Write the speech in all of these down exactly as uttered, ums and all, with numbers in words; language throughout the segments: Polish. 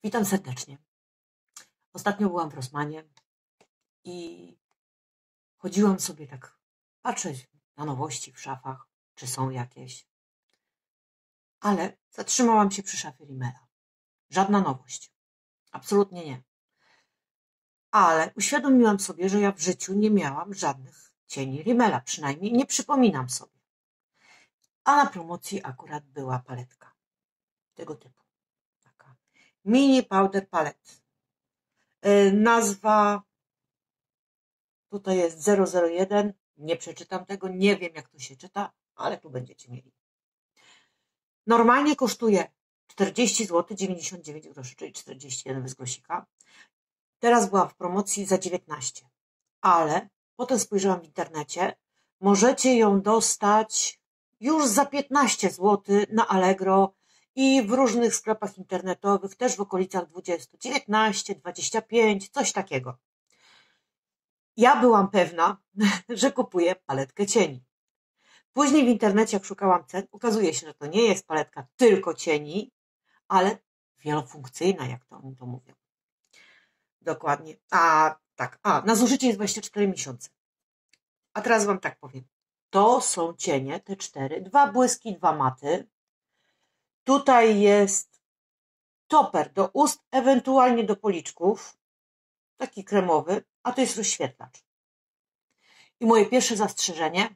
Witam serdecznie. Ostatnio byłam w Rossmanie i chodziłam sobie tak patrzeć na nowości w szafach, czy są jakieś. Ale zatrzymałam się przy szafie Rimmela. Żadna nowość. Absolutnie nie. Ale uświadomiłam sobie, że ja w życiu nie miałam żadnych cieni Rimmela. Przynajmniej nie przypominam sobie. A na promocji akurat była paletka tego typu. Taka mini powder palette. Yy, nazwa tutaj jest zero zero jeden. Nie przeczytam tego. Nie wiem, jak to się czyta, ale tu będziecie mieli. Normalnie kosztuje czterdzieści złotych dziewięćdziesiąt dziewięć groszy, czyli czterdzieści jeden bez grosika. Teraz była w promocji za dziewiętnaście. Ale potem spojrzałam w internecie. Możecie ją dostać już za piętnaście złotych na Allegro i w różnych sklepach internetowych, też w okolicach dwadzieścia, dziewiętnaście, dwadzieścia pięć, coś takiego. Ja byłam pewna, że kupuję paletkę cieni. Później w internecie, jak szukałam cen, okazuje się, że to nie jest paletka tylko cieni, ale wielofunkcyjna, jak to oni to mówią. Dokładnie. A tak, a na zużycie jest dwadzieścia cztery miesiące. A teraz wam tak powiem. To są cienie, te cztery. Dwa błyski, dwa maty. Tutaj jest toper do ust, ewentualnie do policzków. Taki kremowy, a to jest rozświetlacz. I moje pierwsze zastrzeżenie.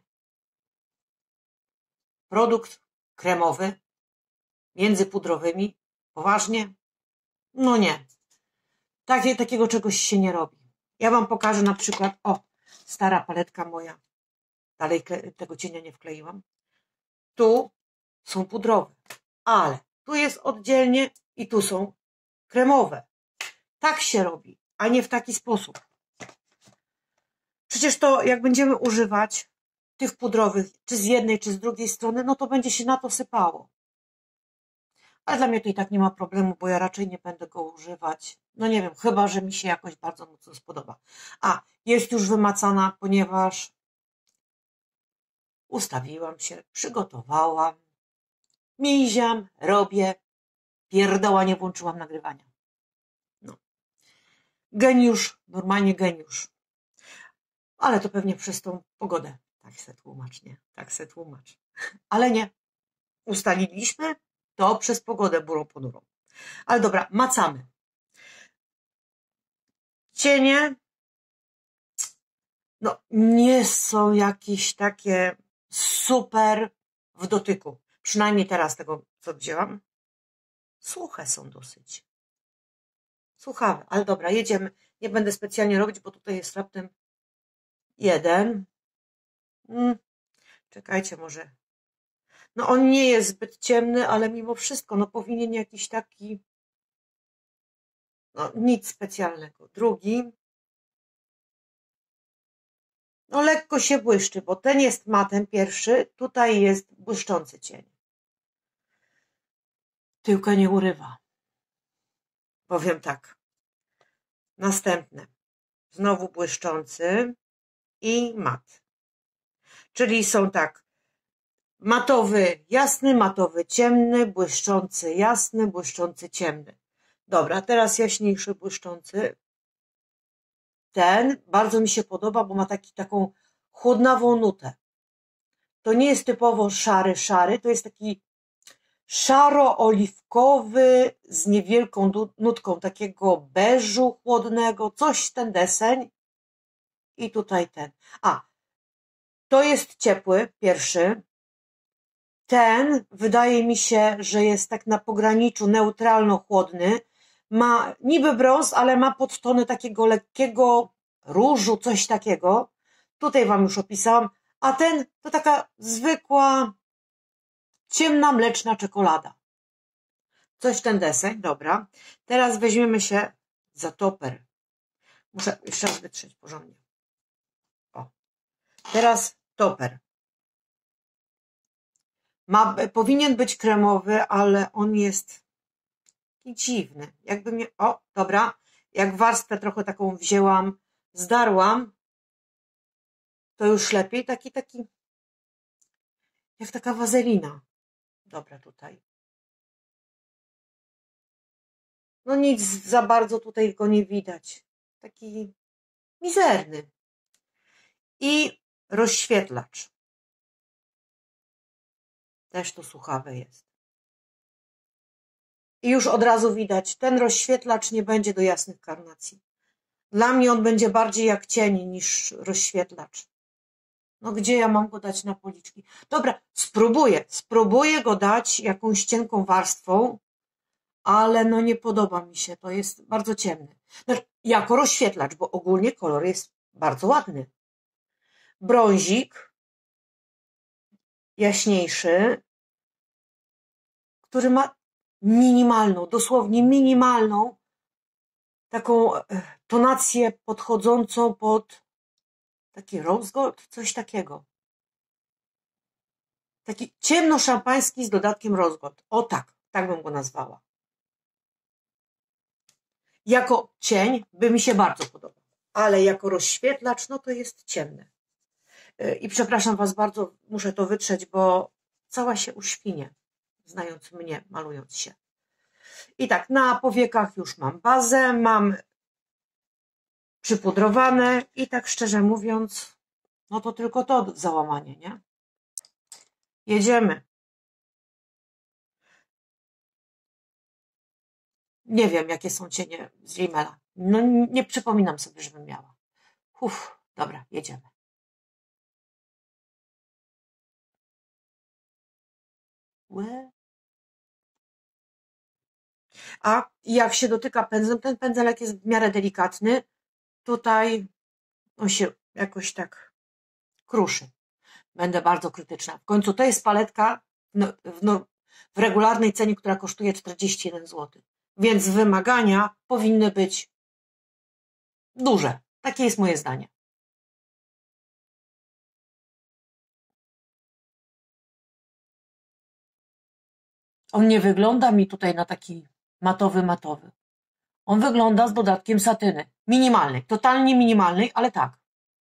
Produkt kremowy między pudrowymi. Poważnie? No nie. Takie, takiego czegoś się nie robi. Ja wam pokażę na przykład, o, stara paletka moja. Dalej tego cienia nie wkleiłam. Tu są pudrowe, ale tu jest oddzielnie i tu są kremowe. Tak się robi, a nie w taki sposób. Przecież to jak będziemy używać tych pudrowych, czy z jednej, czy z drugiej strony, no to będzie się na to sypało. Ale dla mnie to i tak nie ma problemu, bo ja raczej nie będę go używać. No nie wiem, chyba że mi się jakoś bardzo mocno spodoba. A, jest już wymacana, ponieważ ustawiłam się, przygotowałam, miziam, robię, pierdoła, nie włączyłam nagrywania. No. Geniusz, normalnie geniusz. Ale to pewnie przez tą pogodę. Tak se tłumacz, nie? Tak se tłumacz. Ale nie. Ustaliliśmy to przez pogodę burą ponurą. Ale dobra, macamy. Cienie no nie są jakieś takie super w dotyku. Przynajmniej teraz tego, co wzięłam. Suche są dosyć. Słuchawe, ale dobra, jedziemy. Nie będę specjalnie robić, bo tutaj jest raptem jeden. Hmm. Czekajcie, może. No on nie jest zbyt ciemny, ale mimo wszystko, no powinien jakiś taki, no nic specjalnego. Drugi. No lekko się błyszczy, bo ten jest matem pierwszy, tutaj jest błyszczący cień. Tyłka nie urywa. Powiem tak. Następne. Znowu błyszczący i mat. Czyli są tak. Matowy jasny, matowy ciemny, błyszczący jasny, błyszczący ciemny. Dobra, teraz jaśniejszy błyszczący. Ten bardzo mi się podoba, bo ma taki, taką chłodnawą nutę. To nie jest typowo szary, szary, to jest taki szaro-oliwkowy z niewielką nutką takiego beżu chłodnego, coś ten deseń. I tutaj ten. A, to jest ciepły, pierwszy. Ten wydaje mi się, że jest tak na pograniczu neutralno-chłodny. Ma niby brąz, ale ma podtony takiego lekkiego różu, coś takiego. Tutaj wam już opisałam. A ten to taka zwykła, ciemna, mleczna czekolada. Coś ten deseń, dobra. Teraz weźmiemy się za toper. Muszę jeszcze raz wytrzeć porządnie. O. Teraz toper. Ma, powinien być kremowy, ale on jest taki dziwny. Jakby mnie, o, dobra. Jak warstwę trochę taką wzięłam, zdarłam, to już lepiej. Taki, taki, jak taka wazelina. Dobra, tutaj. No nic za bardzo tutaj go nie widać. Taki mizerny. I rozświetlacz. Też tu słuchawe jest. I już od razu widać, ten rozświetlacz nie będzie do jasnych karnacji. Dla mnie on będzie bardziej jak cień niż rozświetlacz. No gdzie ja mam go dać na policzki? Dobra, spróbuję. Spróbuję go dać jakąś cienką warstwą, ale no nie podoba mi się. To jest bardzo ciemny. Znaczy, jako rozświetlacz, bo ogólnie kolor jest bardzo ładny. Brązik jaśniejszy, który ma minimalną, dosłownie minimalną taką tonację podchodzącą pod taki rose gold, coś takiego. Taki ciemno-szampański z dodatkiem rose gold. O tak, tak bym go nazwała. Jako cień by mi się bardzo podobał, ale jako rozświetlacz, no to jest ciemny. I przepraszam was bardzo, muszę to wytrzeć, bo cała się uświnie, znając mnie, malując się. I tak, na powiekach już mam bazę, mam przypudrowane i tak szczerze mówiąc, no to tylko to załamanie, nie? Jedziemy. Nie wiem, jakie są cienie z Rimmela. No nie przypominam sobie, żebym miała. Uff, dobra, jedziemy. Łe. A jak się dotyka pędzlem, ten pędzelek jest w miarę delikatny. Tutaj on się jakoś tak kruszy. Będę bardzo krytyczna. W końcu to jest paletka no, w, no, w regularnej cenie, która kosztuje czterdzieści jeden złotych. Więc wymagania powinny być duże. Takie jest moje zdanie. On nie wygląda mi tutaj na taki matowy, matowy. On wygląda z dodatkiem satyny. Minimalnej, totalnie minimalnej, ale tak.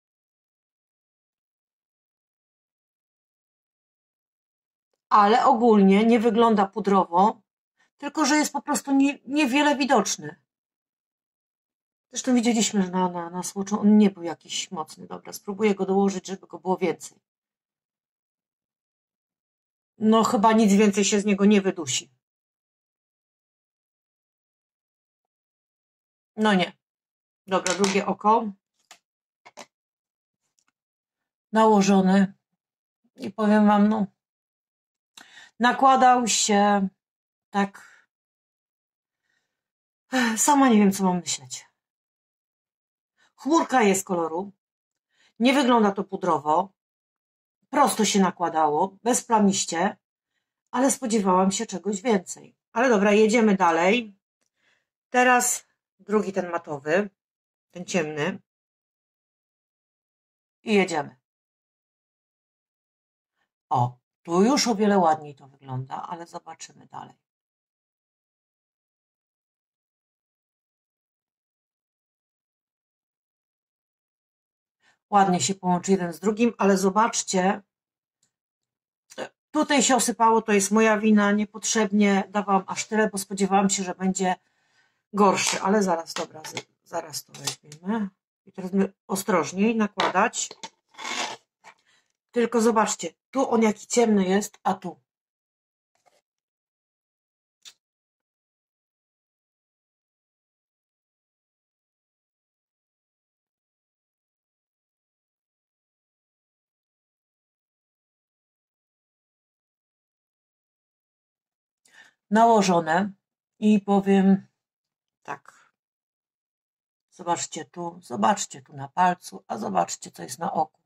Ale ogólnie nie wygląda pudrowo, tylko że jest po prostu nie, niewiele widoczny. Zresztą widzieliśmy, że na, na, na słoczu on nie był jakiś mocny. Dobra, spróbuję go dołożyć, żeby go było więcej. No chyba nic więcej się z niego nie wydusi. No nie. Dobra, drugie oko. Nałożone. I powiem wam, no nakładał się tak. Sama nie wiem, co mam myśleć. Chmurka jest koloru. Nie wygląda to pudrowo. Prosto się nakładało, bezplamiście, ale spodziewałam się czegoś więcej. Ale dobra, jedziemy dalej. Teraz drugi ten matowy, ten ciemny. I jedziemy. O, tu już o wiele ładniej to wygląda, ale zobaczymy dalej. Ładnie się połączy jeden z drugim, ale zobaczcie, tutaj się osypało, to jest moja wina, niepotrzebnie dawałam aż tyle, bo spodziewałam się, że będzie gorszy, ale zaraz, dobra, zaraz to weźmiemy. I teraz my ostrożniej nakładać. Tylko zobaczcie, tu on jaki ciemny jest, a tu. Nałożone i powiem tak. Zobaczcie tu, zobaczcie tu na palcu, a zobaczcie, co jest na oku.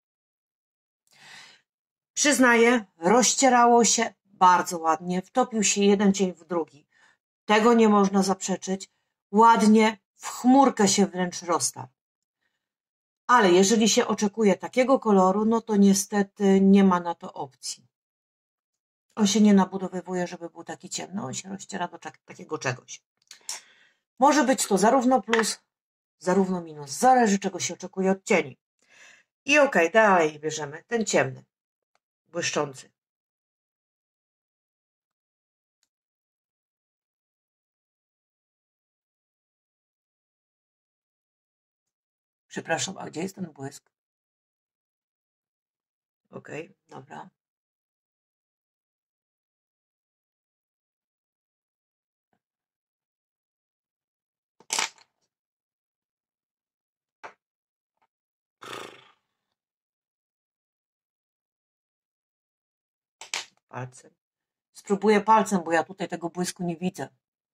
Przyznaję, rozcierało się bardzo ładnie, wtopił się jeden cień w drugi. Tego nie można zaprzeczyć. Ładnie, w chmurkę się wręcz roztarł. Ale jeżeli się oczekuje takiego koloru, no to niestety nie ma na to opcji. On się nie nabudowywuje, żeby był taki ciemny. On się rozciera do takiego czegoś. Może być to zarówno plus, zarówno minus. Zależy, czego się oczekuje od cieni. I okej, okay, dalej bierzemy ten ciemny, błyszczący. Przepraszam, a gdzie jest ten błysk? Okej, okay, dobra. Palcem. Spróbuję palcem, bo ja tutaj tego błysku nie widzę.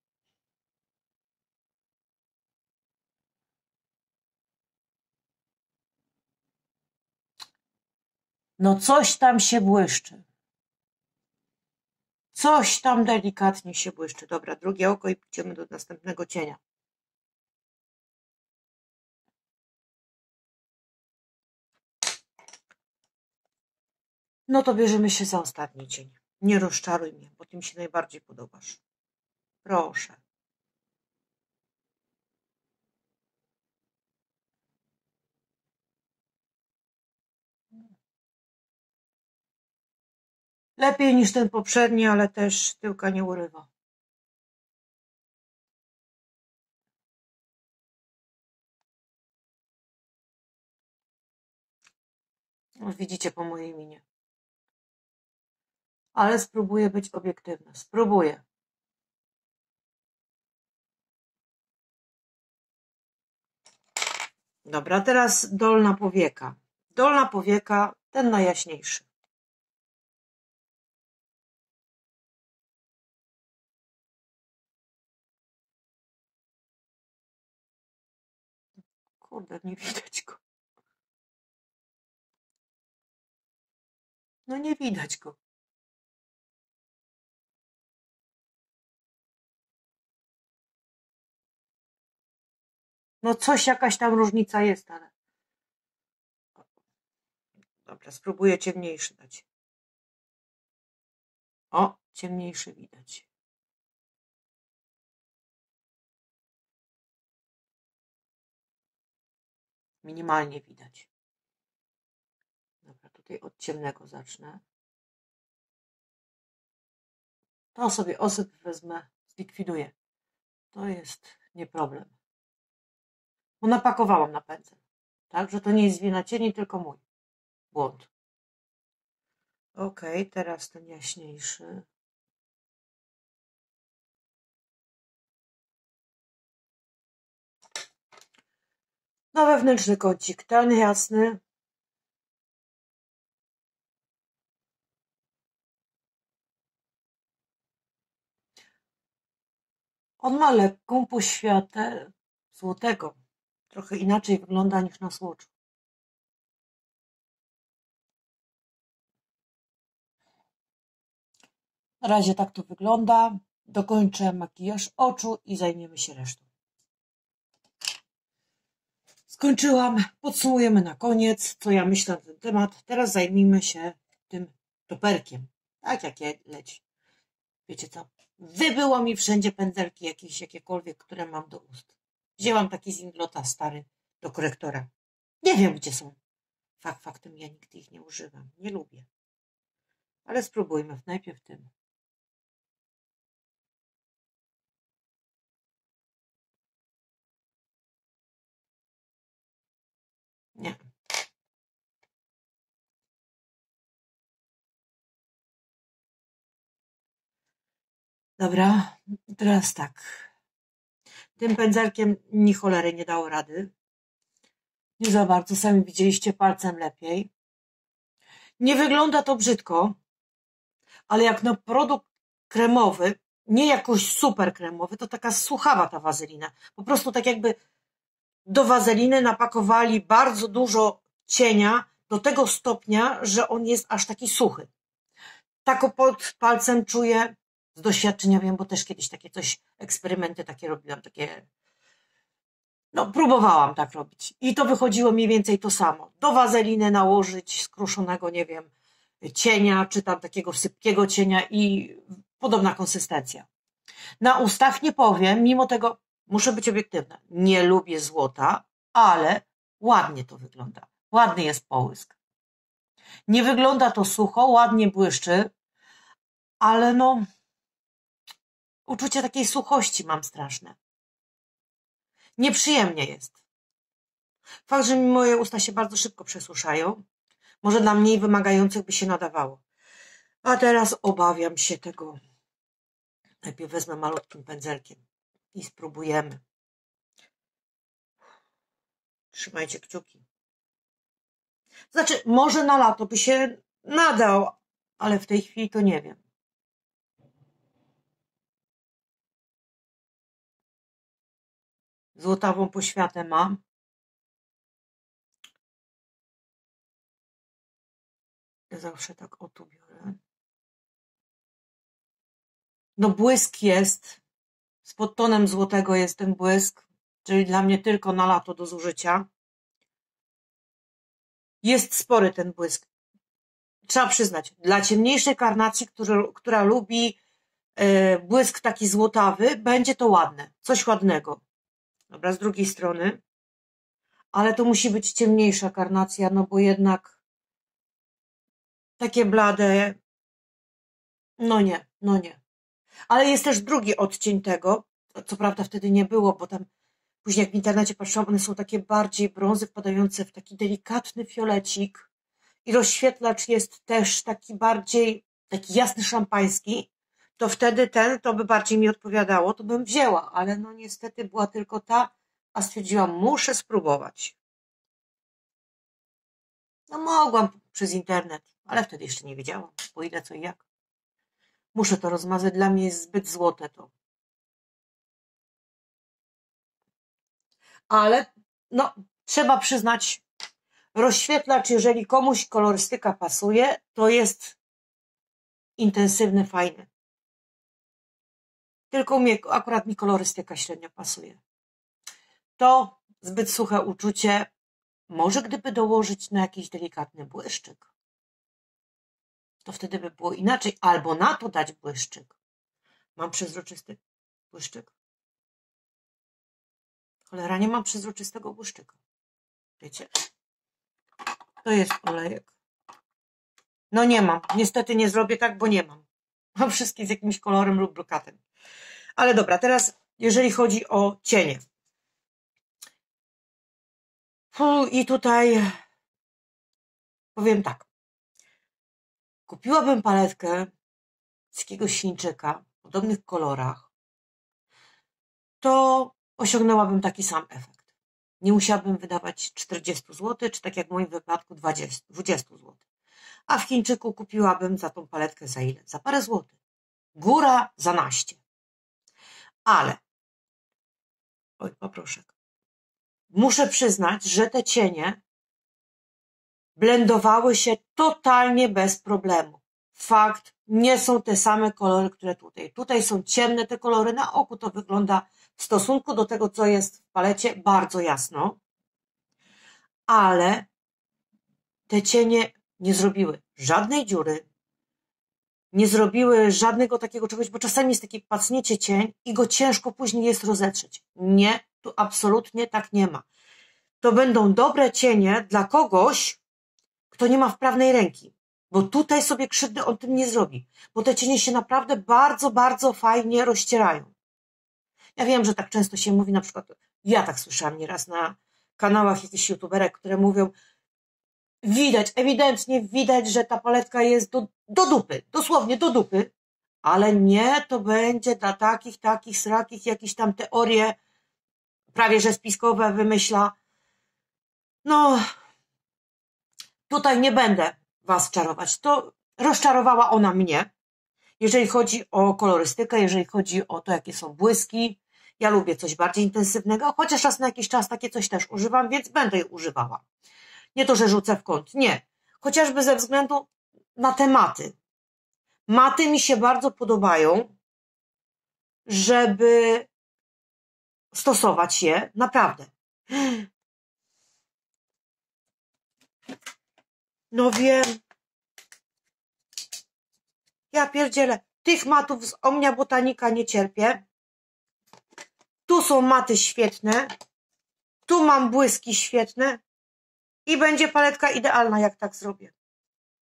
No coś tam się błyszczy. Coś tam delikatnie się błyszczy. Dobra, drugie oko i idziemy do następnego cienia. No to bierzemy się za ostatni cień. Nie rozczaruj mnie, bo ty mi się najbardziej podobasz. Proszę. Lepiej niż ten poprzedni, ale też tyłka nie urywa. Widzicie po mojej minie. Ale spróbuję być obiektywna. Spróbuję. Dobra, teraz dolna powieka. Dolna powieka, ten najjaśniejszy. Kurde, nie widać go. No nie widać go. No coś, jakaś tam różnica jest, ale... Dobra, spróbuję ciemniejszy dać. O, ciemniejszy widać. Minimalnie widać. Dobra, tutaj od ciemnego zacznę. To sobie osyp wezmę, zlikwiduję. To jest nie problem. Bo napakowałam na pędzel. Tak, że to nie jest wina cieni, tylko mój błąd. Ok, teraz ten jaśniejszy. Na wewnętrzny kącik, ten jasny. On ma lekką poświatę złotego. Trochę inaczej wygląda niż na słoczu. Na razie tak to wygląda. Dokończę makijaż oczu i zajmiemy się resztą. Skończyłam. Podsumujemy na koniec, co ja myślę na ten temat. Teraz zajmijmy się tym toperkiem. Tak jak je leci. Wiecie co? Wybyło mi wszędzie pędzelki jakieś, jakiekolwiek, które mam do ust. Wzięłam taki z Inglota stary do korektora. Nie wiem, gdzie są. Fakt faktem, ja nigdy ich nie używam. Nie lubię. Ale spróbujmy najpierw tym. Nie. Dobra, teraz tak. Tym pędzelkiem ni cholery nie dało rady. Nie za bardzo, sami widzieliście, palcem lepiej. Nie wygląda to brzydko, ale jak na produkt kremowy, nie jakoś super kremowy, to taka suchawa ta wazelina. Po prostu tak jakby do wazeliny napakowali bardzo dużo cienia do tego stopnia, że on jest aż taki suchy. Tak pod palcem czuję, z doświadczenia wiem, bo też kiedyś takie coś, eksperymenty takie robiłam, takie, no próbowałam tak robić i to wychodziło mniej więcej to samo. Do wazeliny nałożyć skruszonego, nie wiem, cienia, czy tam takiego sypkiego cienia i podobna konsystencja. Na ustach nie powiem, mimo tego muszę być obiektywna. Nie lubię złota, ale ładnie to wygląda. Ładny jest połysk. Nie wygląda to sucho, ładnie błyszczy, ale no uczucie takiej suchości mam straszne. Nieprzyjemnie jest. Fakt, że mi moje usta się bardzo szybko przesuszają, może dla mniej wymagających by się nadawało. A teraz obawiam się tego. Najpierw wezmę malutkim pędzelkiem i spróbujemy. Trzymajcie kciuki. Znaczy, może na lato by się nadał, ale w tej chwili to nie wiem. Złotawą poświatę mam. Ja zawsze tak o tu biorę. No błysk jest. Z podtonem złotego jest ten błysk, czyli dla mnie tylko na lato do zużycia. Jest spory ten błysk. Trzeba przyznać, dla ciemniejszej karnacji, który, która lubi e, błysk taki złotawy, będzie to ładne. Coś ładnego. Dobra, z drugiej strony. Ale to musi być ciemniejsza karnacja, no bo jednak takie blade, no nie, no nie. Ale jest też drugi odcień tego, co prawda wtedy nie było, bo tam później jak w internecie patrzyłam, one są takie bardziej brązy wpadające w taki delikatny fiolecik i rozświetlacz jest też taki bardziej, taki jasny szampański, to wtedy ten, to by bardziej mi odpowiadało, to bym wzięła, ale no niestety była tylko ta, a stwierdziłam, muszę spróbować. No mogłam przez internet, ale wtedy jeszcze nie wiedziałam, po ile, co i jak. Muszę to rozmazać, dla mnie jest zbyt złote to. Ale no, trzeba przyznać, rozświetlacz, jeżeli komuś kolorystyka pasuje, to jest intensywny, fajny. Tylko mnie, akurat mi kolorystyka średnio pasuje. To zbyt suche uczucie. Może gdyby dołożyć na jakiś delikatny błyszczyk, to wtedy by było inaczej. Albo na to dać błyszczyk. Mam przezroczysty błyszczyk? Cholera, nie mam przezroczystego błyszczyka. Wiecie? To jest olejek. No nie mam. Niestety nie zrobię tak, bo nie mam. Mam wszystkie z jakimś kolorem lub brokatem. Ale dobra, teraz jeżeli chodzi o cienie. I tutaj powiem tak. Kupiłabym paletkę z jakiegoś Chińczyka w podobnych kolorach, to osiągnęłabym taki sam efekt. Nie musiałabym wydawać czterdzieści złotych, czy tak jak w moim wypadku dwadzieścia złotych. A w Chińczyku kupiłabym za tą paletkę za ile? Za parę złotych. Góra za naście. Ale, oj, poproszę. Muszę przyznać, że te cienie blendowały się totalnie bez problemu. Fakt, nie są te same kolory, które tutaj. Tutaj są ciemne te kolory, na oku to wygląda w stosunku do tego, co jest w palecie, bardzo jasno. Ale te cienie nie zrobiły żadnej dziury, nie zrobiły żadnego takiego czegoś, bo czasami jest taki, pacniecie cień i go ciężko później jest rozetrzeć. Nie, tu absolutnie tak nie ma. To będą dobre cienie dla kogoś, kto nie ma wprawnej ręki, bo tutaj sobie krzywdy on tym nie zrobi, bo te cienie się naprawdę bardzo, bardzo fajnie rozcierają. Ja wiem, że tak często się mówi, na przykład ja tak słyszałam nieraz na kanałach jakichś youtuberek, które mówią, widać, ewidentnie widać, że ta paletka jest do, do dupy, dosłownie do dupy, ale nie, to będzie dla takich, takich, srakich, jakieś tam teorie prawie że spiskowe wymyśla. No, tutaj nie będę was czarować. To rozczarowała ona mnie, jeżeli chodzi o kolorystykę, jeżeli chodzi o to, jakie są błyski. Ja lubię coś bardziej intensywnego, chociaż raz na jakiś czas takie coś też używam, więc będę je używała. Nie to, że rzucę w kąt, nie. Chociażby ze względu na te maty. Maty mi się bardzo podobają, żeby stosować je, naprawdę. No wiem. Ja pierdzielę. Tych matów z Omnia Botanica nie cierpię. Tu są maty świetne. Tu mam błyski świetne. I będzie paletka idealna, jak tak zrobię.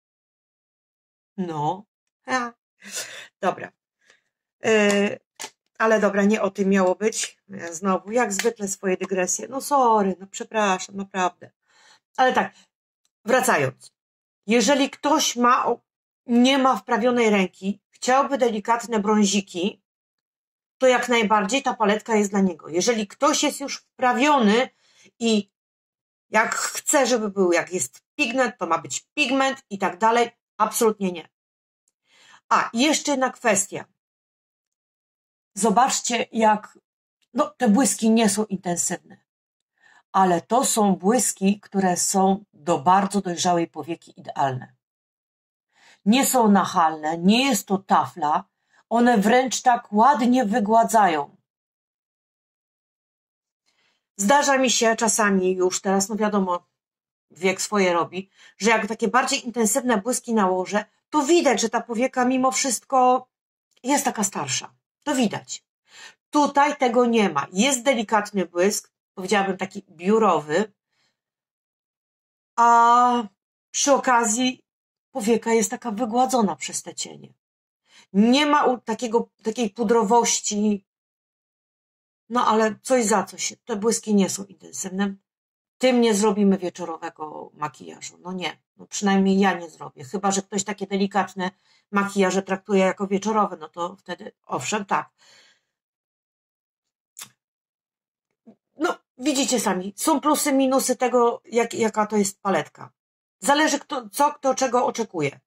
No. Ja. Dobra. Yy, Ale dobra, nie o tym miało być. Znowu, jak zwykle swoje dygresje. No sorry, no przepraszam, naprawdę. Ale tak, wracając. Jeżeli ktoś ma, nie ma wprawionej ręki, chciałby delikatne brąziki, to jak najbardziej ta paletka jest dla niego. Jeżeli ktoś jest już wprawiony i jak chce, żeby był, jak jest pigment, to ma być pigment i tak dalej, absolutnie nie. A, jeszcze jedna kwestia. Zobaczcie, jak no, te błyski nie są intensywne, ale to są błyski, które są do bardzo dojrzałej powieki idealne. Nie są nachalne, nie jest to tafla, one wręcz tak ładnie wygładzają. Zdarza mi się czasami już teraz, no wiadomo, wiek swoje robi, że jak takie bardziej intensywne błyski nałożę, to widać, że ta powieka mimo wszystko jest taka starsza. To widać. Tutaj tego nie ma. Jest delikatny błysk, powiedziałabym taki biurowy, a przy okazji powieka jest taka wygładzona przez te cienie. Nie ma takiego, takiej pudrowości, no ale coś za coś. Te błyski nie są intensywne. Tym nie zrobimy wieczorowego makijażu. No nie, no przynajmniej ja nie zrobię. Chyba że ktoś takie delikatne makijaże traktuje jako wieczorowe, no to wtedy owszem, tak. No, widzicie sami, są plusy, minusy tego, jak, jaka to jest paletka. Zależy kto, co kto czego oczekuje.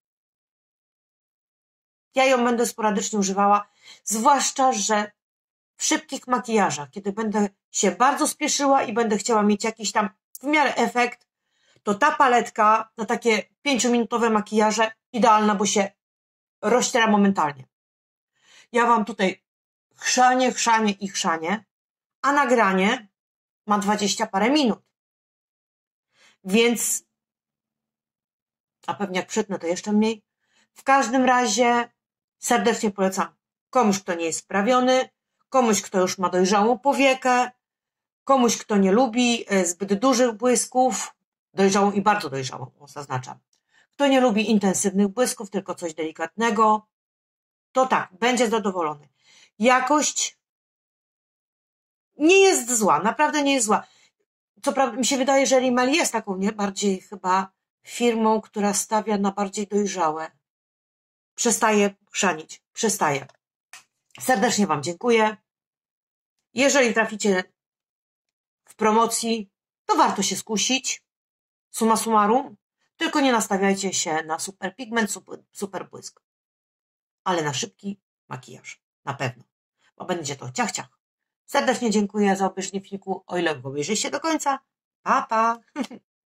Ja ją będę sporadycznie używała, zwłaszcza, że w szybkich makijażach, kiedy będę się bardzo spieszyła i będę chciała mieć jakiś tam w miarę efekt, to ta paletka na takie pięciominutowe makijaże idealna, bo się rozściera momentalnie. Ja wam tutaj chrzanie, chrzanie i chrzanie, a nagranie ma dwadzieścia parę minut. Więc, a pewnie jak przytnę, to jeszcze mniej. W każdym razie serdecznie polecam komuś, kto nie jest wprawiony, komuś, kto już ma dojrzałą powiekę, komuś, kto nie lubi zbyt dużych błysków, dojrzałą i bardzo dojrzałą, zaznaczam. Kto nie lubi intensywnych błysków, tylko coś delikatnego, to tak, będzie zadowolony. Jakość nie jest zła, naprawdę nie jest zła. Co prawda mi się wydaje, że Rimmel jest taką, nie? Bardziej chyba firmą, która stawia na bardziej dojrzałe. Przestaje chrzanić, przestaje. Serdecznie wam dziękuję. Jeżeli traficie w promocji, to warto się skusić. Summa summarum. Tylko nie nastawiajcie się na super pigment, super, super błysk. Ale na szybki makijaż. Na pewno. Bo będzie to ciach, ciach. Serdecznie dziękuję za obejrzenie filmiku, o ile go obejrzycie do końca. Pa, pa!